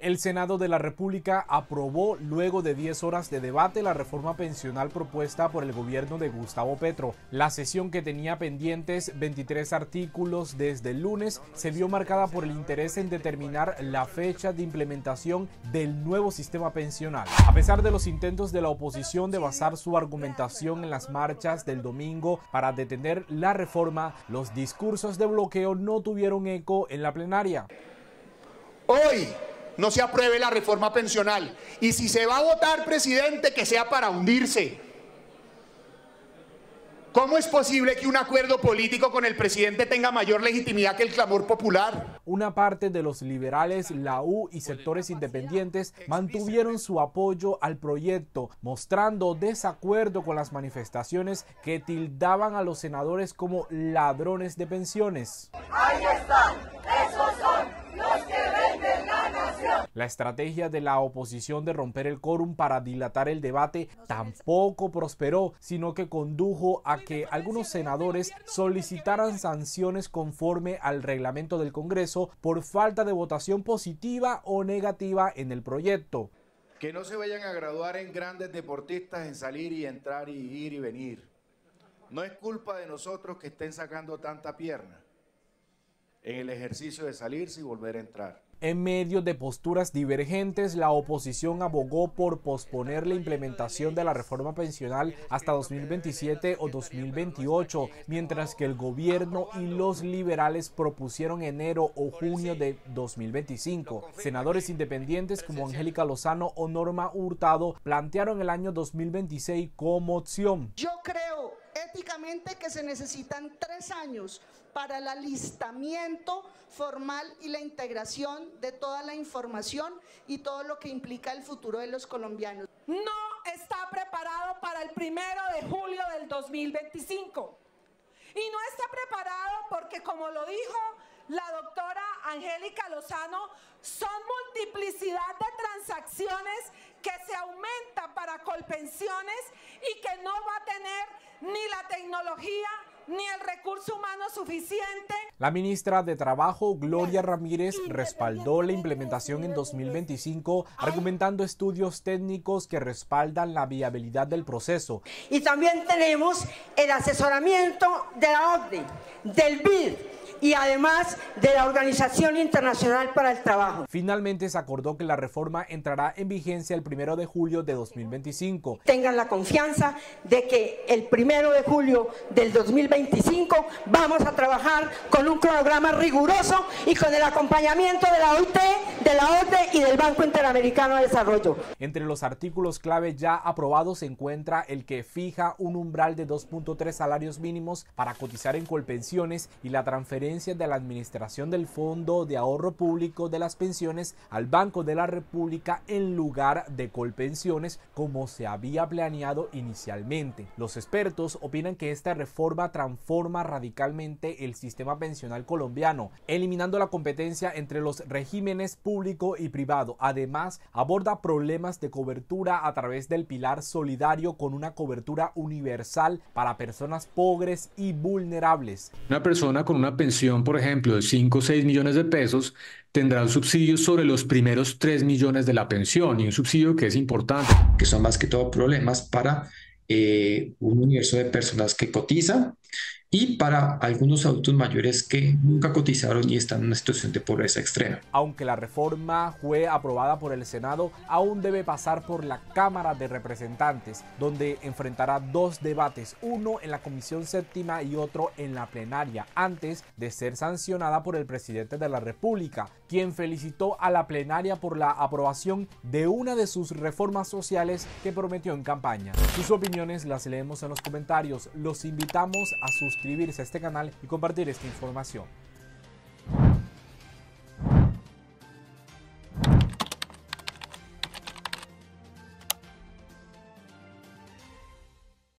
El Senado de la República aprobó luego de 10 horas de debate la reforma pensional propuesta por el gobierno de Gustavo Petro. La sesión, que tenía pendientes 23 artículos desde el lunes, se vio marcada por el interés en determinar la fecha de implementación del nuevo sistema pensional. A pesar de los intentos de la oposición de basar su argumentación en las marchas del domingo para detener la reforma, los discursos de bloqueo no tuvieron eco en la plenaria. Hoy no se apruebe la reforma pensional, y si se va a votar, presidente, que sea para hundirse. ¿Cómo es posible que un acuerdo político con el presidente tenga mayor legitimidad que el clamor popular? Una parte de los liberales, la U y sectores independientes mantuvieron su apoyo al proyecto, mostrando desacuerdo con las manifestaciones que tildaban a los senadores como ladrones de pensiones. Ahí están, esos son los que venden la nación. La estrategia de la oposición de romper el quórum para dilatar el debate tampoco prosperó, sino que condujo a que algunos senadores solicitaran sanciones conforme al reglamento del Congreso por falta de votación positiva o negativa en el proyecto. Que no se vayan a graduar en grandes deportistas en salir y entrar y ir y venir. No es culpa de nosotros que estén sacando tanta pierna en el ejercicio de salirse y volver a entrar. En medio de posturas divergentes, la oposición abogó por posponer la implementación de la reforma pensional hasta 2027 o 2028, mientras que el gobierno y los liberales propusieron enero o junio de 2025. Senadores independientes como Angélica Lozano o Norma Hurtado plantearon el año 2026 como opción. Yo creo éticamente que se necesitan 3 años para el alistamiento formal y la integración de toda la información y todo lo que implica el futuro de los colombianos. No está preparado para el 1 de julio del 2025. Y no está preparado porque, como lo dijo la doctora Angélica Lozano, son multiplicidad de transacciones que se aumentan para Colpensiones y que no va a tener ni la tecnología ni el recurso humano suficiente. La ministra de Trabajo, Gloria Ramírez, respaldó la implementación en 2025, argumentando estudios técnicos que respaldan la viabilidad del proceso. Y también tenemos el asesoramiento de la OCDE, del BID y además de la Organización Internacional para el Trabajo. Finalmente se acordó que la reforma entrará en vigencia el 1 de julio de 2025. Tengan la confianza de que el 1 de julio del 2025 vamos a trabajar con un cronograma riguroso y con el acompañamiento de la OIT, de la OCDE y del Banco Interamericano de Desarrollo. Entre los artículos clave ya aprobados se encuentra el que fija un umbral de 2.3 salarios mínimos para cotizar en Colpensiones y la transferencia de la administración del Fondo de Ahorro Público de las Pensiones al Banco de la República en lugar de Colpensiones, como se había planeado inicialmente. Los expertos opinan que esta reforma transforma radicalmente el sistema pensional colombiano, eliminando la competencia entre los regímenes público y privado. Además, aborda problemas de cobertura a través del pilar solidario con una cobertura universal para personas pobres y vulnerables. Una persona con una pensión, por ejemplo, de 5 o 6 millones de pesos, tendrá un subsidio sobre los primeros 3 millones de la pensión, y un subsidio que es importante. Que son más que todo problemas para un universo de personas que cotizan y para algunos adultos mayores que nunca cotizaron y están en una situación de pobreza extrema. Aunque la reforma fue aprobada por el Senado, aún debe pasar por la Cámara de Representantes, donde enfrentará 2 debates, uno en la Comisión Séptima y otro en la plenaria, antes de ser sancionada por el presidente de la República, quien felicitó a la plenaria por la aprobación de una de sus reformas sociales que prometió en campaña. Sus opiniones las leemos en los comentarios. Los invitamos a suscribirse a este canal y compartir esta información.